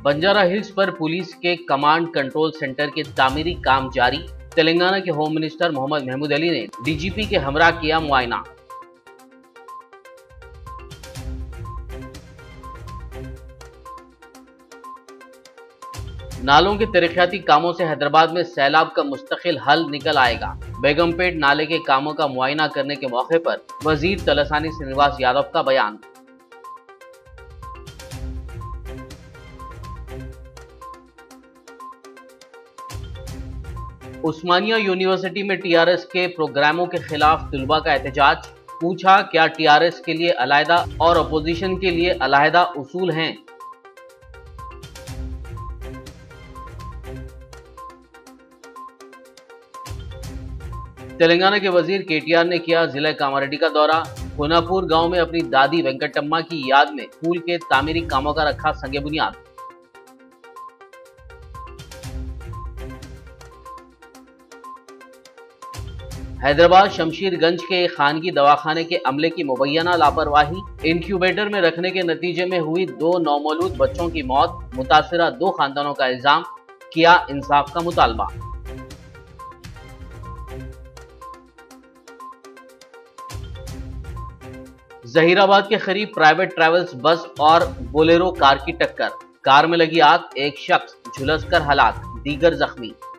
Banjara hills पर police के command control centre के तामीरी काम जारी। तेलंगाना के होम मिनिस्टर मोहम्मद महमूद अली ने डीजीपी के हमरा किया मुआयना। नालों के तरक्याती कामों से हैदराबाद में सैलाब का मुस्तकिल हल निकल आएगा। बेगमपेट नाले के कामों का मुआयना करने के मौके पर वजीर तलसानी श्रीनिवास यादव का बयान। उस्मानिया यूनिवर्सिटी में टीआरएस के प्रोग्रामों के खिलाफ तुलबा का एहतजाज। पूछा, क्या टीआरएस के लिए अलहदा और अपोजिशन के लिए अलहदा उसूल हैं? तेलंगाना के वजीर केटीआर ने किया जिला कामारेड्डी का दौरा। कोनापुर गांव में अपनी दादी वेंकटम्मा की याद में स्कूल के तामीरी कामों का रखा संगे बुनियाद। हैदराबाद शमशीरगंज के खानगी दवाखाने के अमले की मुबैना लापरवाही। इंक्यूबेटर में रखने के नतीजे में हुई 2 नौमौलूद बच्चों की मौत। मुतासिरा 2 खानदानों का इल्जाम, किया इंसाफ का मुतालबा। जहीराबाद के करीब प्राइवेट ट्रैवल्स बस और बोलेरो कार की टक्कर। कार में लगी आग, एक शख्स झुलसकर हलाक, दीगर जख्मी।